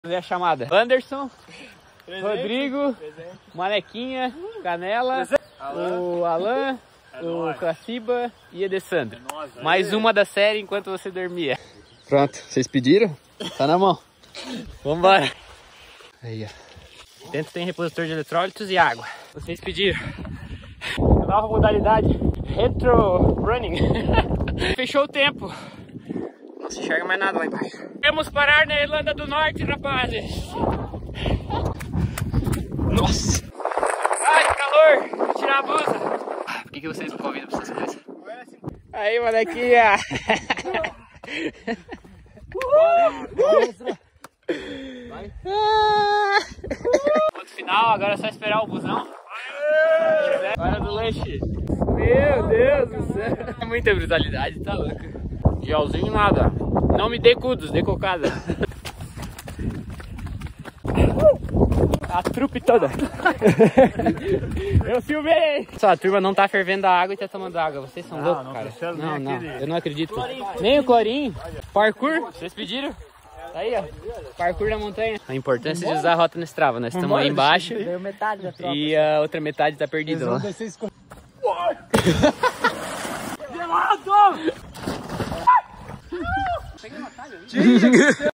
Fazer a chamada. Anderson, presente. Rodrigo, presente. Manequinha, Canela, o Alan, o Claciba e Edessandro. Mais uma da série enquanto você dormia. Pronto, vocês pediram? Tá na mão. Vambora. Aí, ó. Dentro tem repositor de eletrólitos e água. Vocês pediram. Nova modalidade, retro running. Fechou o tempo. Não se enxerga mais nada lá embaixo. Vamos parar na Irlanda do Norte, rapazes. Nossa. Ai, que calor. Vou tirar a blusa. Por que vocês me convidam pra essas coisas? Aí, molequinha. Vai. Ponto final, agora é só esperar o busão. Hora do lanche. Meu Deus do céu. É muita brutalidade, tá louco. Gelzinho nada. Não me dê cudos, dê cocada. A trupe toda. Eu filmei. Só a turma não tá fervendo a água e tá tomando água. Vocês são loucos, cara. Não, eu não acredito. Nem o clorinho. Parkour, vocês pediram? Tá aí, ó. Parkour na montanha. A importância de usar a rota no Strava. Nós estamos aí embaixo. E a outra metade tá perdida lá. Gelado!